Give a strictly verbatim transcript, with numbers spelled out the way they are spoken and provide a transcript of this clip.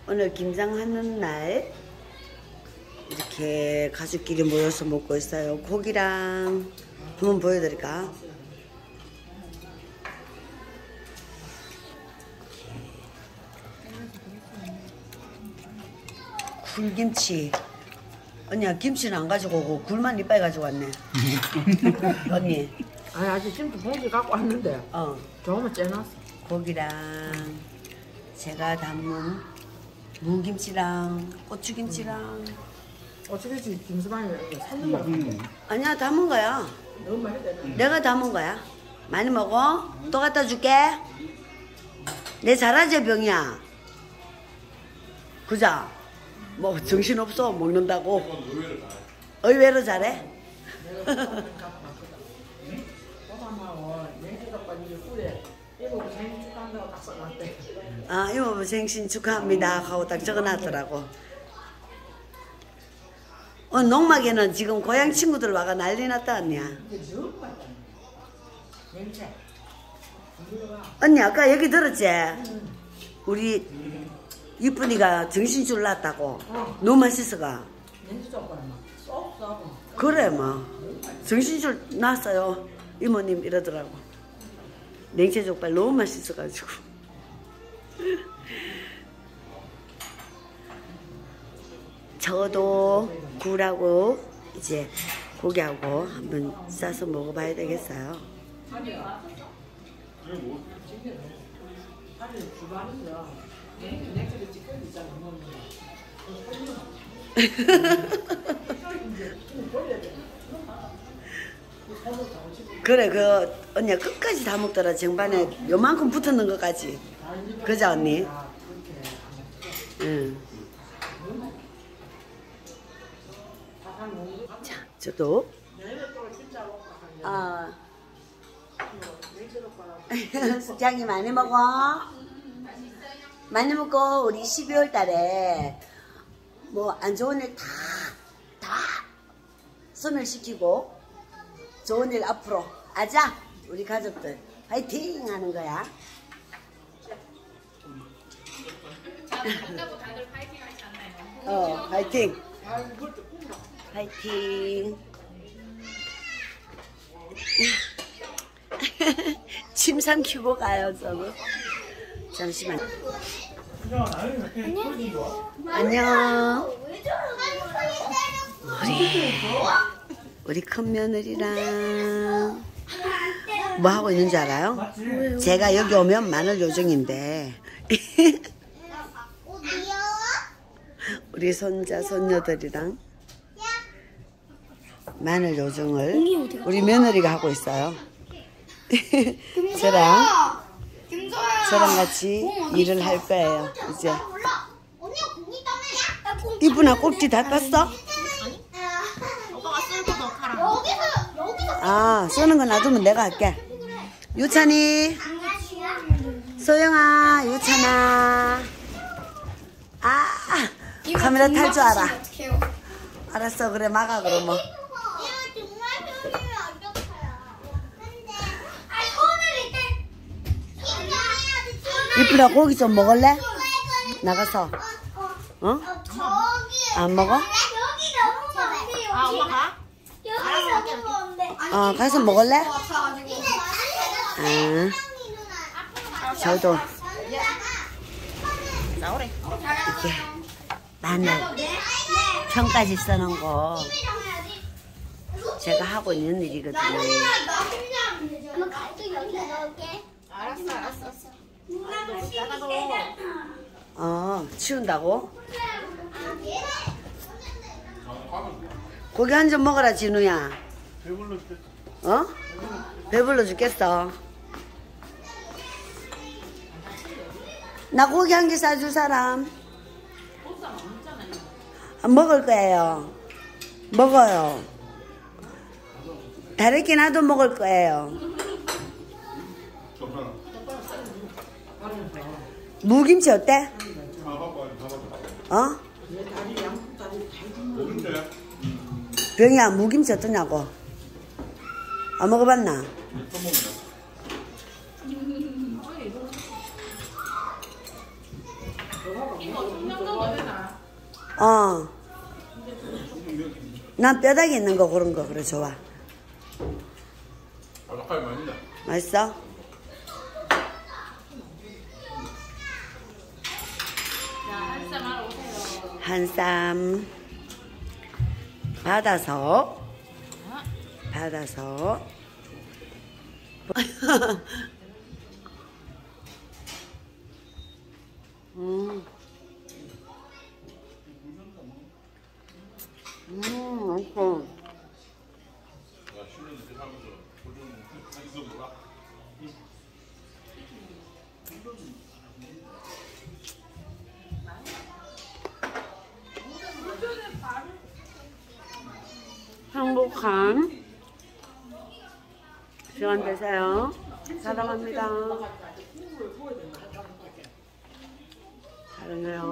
오늘 김장하는 날 이렇게 가족끼리 모여서 먹고 있어요. 고기랑 한번 보여드릴까? 굴김치. 언니야, 김치는 안 가지고 오고 굴만 이빨 가지고 왔네. 언니. 아니, 아직 김치 봉지 갖고 왔는데. 어. 조금은 째놨어. 고기랑 제가 담은 무김치랑 고추김치랑. 고추김치 김수방이 샀는 거. 아니야, 담은 거야. 너무 많이 돼. 내가 담은 거야. 많이 먹어? 또 갖다 줄게. 내 잘하지, 병이야. 그자? 뭐 정신없어, 먹는다고. 의외로 잘해? 아, 이모부 생신 축하합니다 하고 딱 적어놨더라고. 어, 농막에는 지금 고향 친구들 와가 난리 났다, 언니야. 언니 아까 얘기 들었지? 우리 이쁜이가 정신줄 났다고. 너무 맛있어가. 그래 뭐 정신줄 났어요 이모님 이러더라고. 냉채족발 너무 맛있어가지고. 저도 굴하고 이제 고기하고 한번 싸서 먹어봐야 되겠어요. 그래, 그 언니가 끝까지 다 먹더라. 쟁반에 요만큼 붙었는 것까지. 그죠, 언니? 응. 자, 저도 아 수장이 많이 먹어. 많이 먹고 우리 십이월 달에 뭐 안 좋은 일 다 다 소멸시키고 좋은 일 앞으로 아자. 우리 가족들 화이팅 하는 거야. 간다고 다들 파이팅 하지 않나요? 어, 화이팅. 화이팅. 침 삼키고 가요, 저는. 잠시만. 안녕. 우리 우리 큰 며느리랑 뭐 하고 있는 줄 알아요? 제가 여기 오면 마늘 요정인데 우리 손자 손녀들이랑 마늘 요정을 우리 며느리가 하고 있어요. 저랑 저랑 같이 일을 할 거예요. 이제 이분아 꼭지 다 땄어? 아, 써는 거 놔두면 내가 할게. 유찬이, 소영아, 유찬아. 아, 카메라 탈 줄 알아. 알았어, 그래 막아 그러면. 이쁘다, 고기 좀 먹을래? 나가서. 어? 안 먹어? 아, 엄마 가? 어, 가서 먹을래? 아, 저도 이렇게 마늘 편까지 써놓은 거 제가 하고 있는 일이거든요. 알았어, 알았어. 어, 치운다고? 고기 한 점 먹어라, 진우야. 배불러 죽겠어. 어? 배불러 죽겠어. 나 고기 한 개 싸줄 사람? 안 먹을 거예요. 먹어요. 다르게 나도 먹을 거예요. 무김치 어때? 어? 병이야, 무김치 어떠냐고? 안 먹어봤나? 어. 난 뼈다귀 있는 거 그런 거 그래 좋아. 바삭하게 맛있다. 맛있어? 한 쌈 받아서 받아서 음. 음, 맛있어. 행복한 시간 되세요. 사랑합니다. 사랑해요.